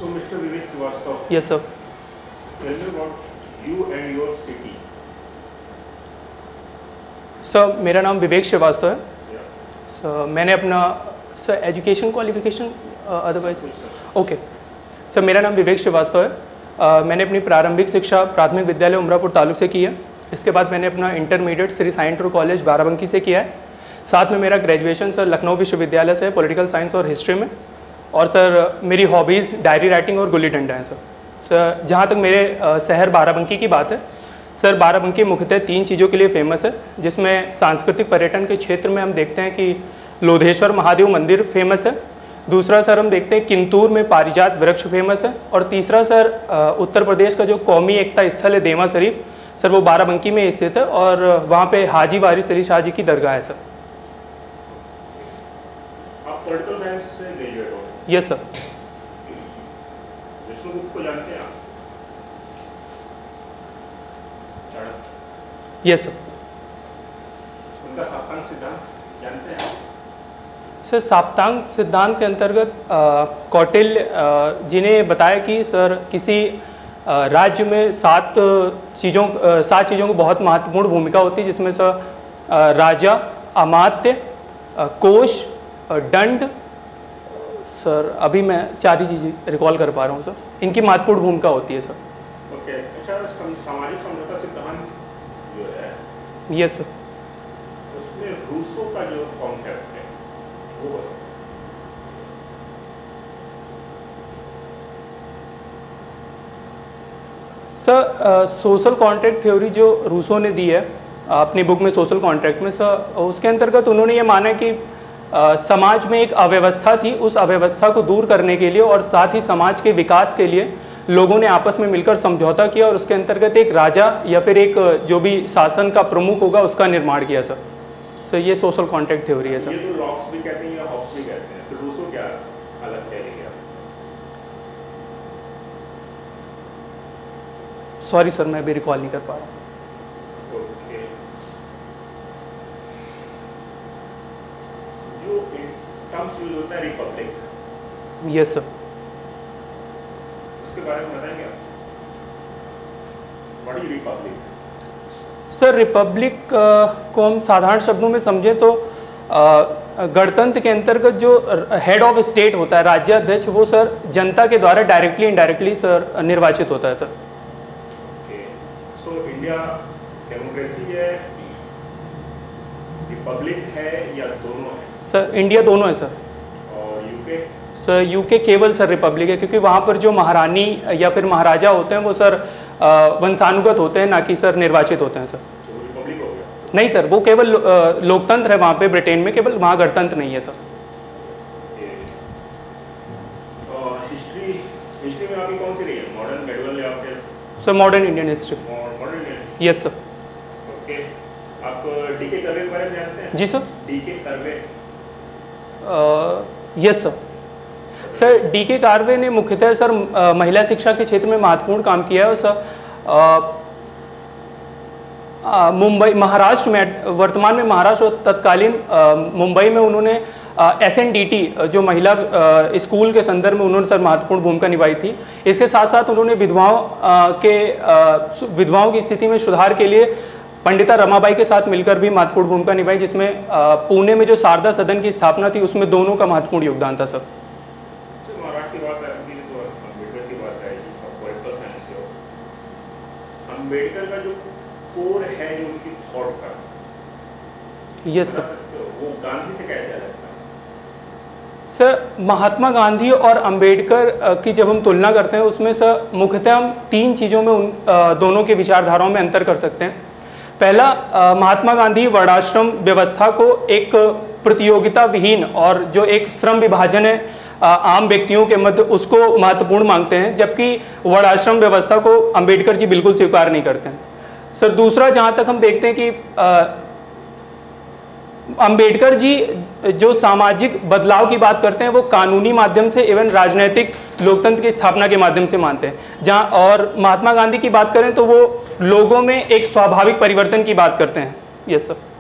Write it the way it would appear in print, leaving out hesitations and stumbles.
So, Mr. Vivek Srivastava. Yes, sir. Tell me about you and your city. Sir मेरा नाम विवेक श्रीवास्तव है. Yeah. Sir मैंने अपना sir education qualification otherwise okay. Sir मेरा नाम विवेक श्रीवास्तव है. मैंने अपनी प्रारंभिक शिक्षा प्राथमिक विद्यालय उमरापुर तालुक से की है. इसके बाद मैंने अपना intermediate Shri Sai inter college Barabanki से किया है. साथ में मेरा ग्रेजुएशन सर लखनऊ विश्वविद्यालय से पॉलिटिकल साइंस और हिस्ट्री में. और सर मेरी हॉबीज़ डायरी राइटिंग और गुल्ली डंडा हैं सर. जहाँ तक मेरे शहर बाराबंकी की बात है, सर बाराबंकी मुख्यतः 3 चीज़ों के लिए फेमस है, जिसमें सांस्कृतिक पर्यटन के क्षेत्र में हम देखते हैं कि लोधेश्वर महादेव मंदिर फेमस है. दूसरा सर हम देखते हैं किंतूर में पारिजात वृक्ष फेमस है. और तीसरा सर उत्तर प्रदेश का जो कौमी एकता स्थल है देवा शरीफ, सर वो बाराबंकी में स्थित है और वहाँ पे हाजी वारिस अली शाह जी की दरगाह है सर. आप पॉलिटिकल साइंस से ग्रेजुएट हो? Yes sir. विष्णुगुप्त को जानते हैं आप? Yes sir. उनका साप्तांग सिद्धांत जानते हैं आप? सर साप्तांग सिद्धांत के अंतर्गत कौटिल्य जी ने बताया कि सर किसी राज्य में 7 चीज़ों को बहुत महत्वपूर्ण भूमिका होती है, जिसमें सर राजा, अमात्य, कोश, दंड. सर अभी मैं 4 ही चीज़ें रिकॉल कर पा रहा हूँ सर. इनकी महत्वपूर्ण भूमिका होती है सर. ओके. अच्छा, सामाजिक समझौता सिद्धांत जो है, यस सर. उसमें रूसो का जो कॉन्सेप्ट है वो बताओ. सर सोशल कॉन्ट्रैक्ट थ्योरी जो रूसो ने दी है अपनी बुक में सोशल कॉन्ट्रैक्ट में, सर उसके अंतर्गत उन्होंने ये माना कि समाज में एक अव्यवस्था थी, उस अव्यवस्था को दूर करने के लिए और साथ ही समाज के विकास के लिए लोगों ने आपस में मिलकर समझौता किया और उसके अंतर्गत एक राजा या फिर एक जो भी शासन का प्रमुख होगा उसका निर्माण किया सर. सर ये सोशल कॉन्ट्रैक्ट थ्योरी है सर. ये तो लॉक्स भी कहते हैं या हॉब्स भी कहते हैं, तो रूसो क्या अलग कह रही है? सॉरी सर मैं अभी रिकॉल नहीं कर पा रहा हूँ. ओके. जो टर्म्स यूज होता है रिपब्लिक. Yes sir. उसके बारे में बताएंगे आप? What is republic? Sir republic को हम साधारण शब्दों में समझें तो गणतंत्र के अंतर्गत जो हेड ऑफ स्टेट होता है, राज्याध्यक्ष, वो सर जनता के द्वारा डायरेक्टली इनडायरेक्टली सर निर्वाचित होता है sir. Okay. So India democracy है, रिपब्लिक है या दोनों है? सर इंडिया दोनों है सर. और यूके? सर यूके केवल सर रिपब्लिक है, क्योंकि वहाँ पर जो महारानी या फिर महाराजा होते हैं वो सर वंशानुगत होते हैं, ना कि सर निर्वाचित होते हैं सर. तो वो रिपब्लिक हो गया? नहीं सर, वो केवल लोकतंत्र है वहाँ पे ब्रिटेन में, केवल वहाँ गणतंत्र नहीं है सर. हिस्ट्री में आपकी कौन सी रही है, मॉडर्न, मेडिवल या फिर? Sir modern Indian history. Modern Indian. Yes sir. Okay. आप डीके कर्वे के बारे में जानते हैं? जी सर. D K Karve? Yes sir. Sir D K Karve ने मुख्यतः सर महिला शिक्षा के क्षेत्र में महत्वपूर्ण काम किया है. सर मुंबई, महाराष्ट्र में, वर्तमान में महाराष्ट्र और तत्कालीन मुंबई में उन्होंने SNDT जो महिला स्कूल के संदर्भ में उन्होंने सर महत्वपूर्ण भूमिका निभाई थी. इसके साथ साथ उन्होंने विधवाओं की स्थिति में सुधार के लिए पंडिता रमाबाई के साथ मिलकर भी महत्वपूर्ण भूमिका निभाई, जिसमें पुणे में जो शारदा सदन की स्थापना थी उसमें दोनों का महत्वपूर्ण योगदान था सर. महाराष्ट्र की बात आती है तो अम्बेडकर की बात आएगी. पॉलिटिकल साइंस से हो, अम्बेडकर का जो कोर है जो उनकी थॉट का, यस सर. वो गांधी से कैसे अलग था? सर महात्मा गांधी और अंबेडकर की जब हम तुलना करते हैं उसमें सर मुख्यतः हम 3 चीज़ों में उन दोनों के विचारधाराओं में अंतर कर सकते हैं. पहला, महात्मा गांधी वर्णाश्रम व्यवस्था को एक प्रतियोगिता विहीन और जो एक श्रम विभाजन है आम व्यक्तियों के मध्य, उसको महत्वपूर्ण मानते हैं, जबकि वर्णाश्रम व्यवस्था को अंबेडकर जी बिल्कुल स्वीकार नहीं करते हैं. सर दूसरा, जहाँ तक हम देखते हैं कि अंबेडकर जी जो सामाजिक बदलाव की बात करते हैं वो कानूनी माध्यम से एवं राजनीतिक लोकतंत्र की स्थापना के माध्यम से मानते हैं, जहाँ और महात्मा गांधी की बात करें तो वो लोगों में एक स्वाभाविक परिवर्तन की बात करते हैं. Yes sir.